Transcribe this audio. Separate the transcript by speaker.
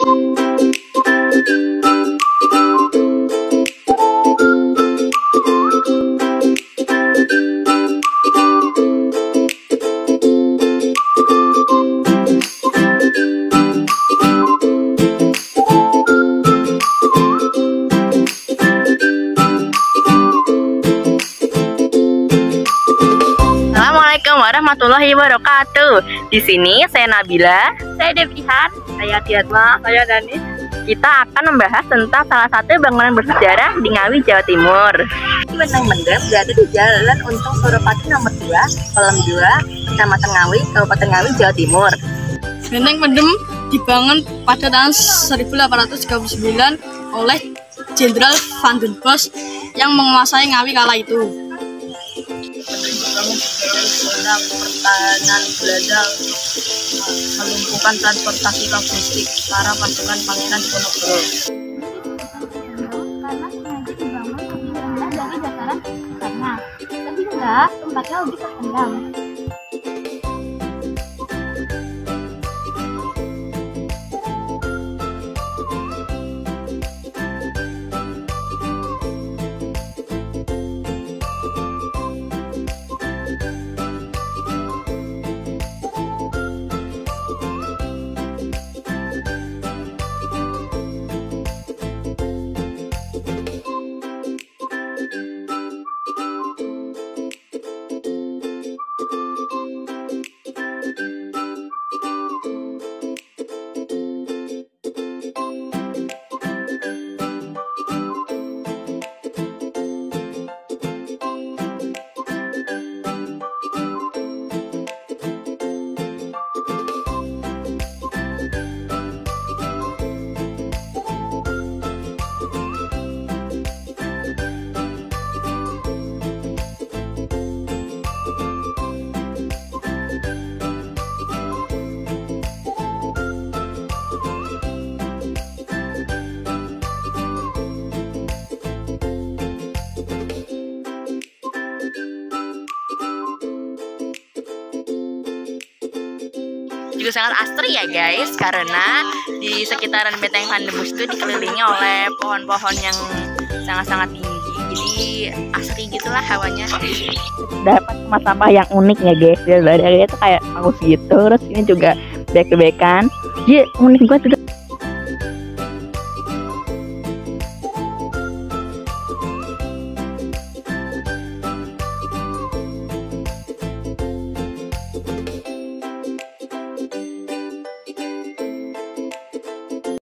Speaker 1: Assalamualaikum warahmatullahi wabarakatuh. Di sini saya Nabila, saya Devrihan, saya Tiatma, saya Dani. Kita akan membahas tentang salah satu bangunan bersejarah di Ngawi, Jawa Timur. Benteng Mendem berada di Jalan Untung Suropati nomor 2, Kolom 2, Kecamatan Ngawi, Kabupaten Ngawi, Jawa Timur.
Speaker 2: Benteng Mendem dibangun pada tahun 1839 oleh Jenderal Van den Bosch yang menguasai Ngawi kala itu.
Speaker 1: Dibangun sebagai zona pertahanan Belanda untuk melumpuhkan transportasi logistik para pasukan Pangeran Diponegoro.
Speaker 3: Karena sengaja dibangun lebih rendah dari dataran tanah, sehingga tempatnya lebih terpendam.
Speaker 1: Juga sangat asri ya guys, karena di sekitaran Benteng Van den Bosch itu dikelilingi oleh pohon-pohon yang sangat-sangat tinggi, jadi asri gitulah hawanya. Dapat tempat sampah yang unik ya guys, dari itu kayak paus gitu, terus ini juga bek-bekan. Jadi unik banget juga.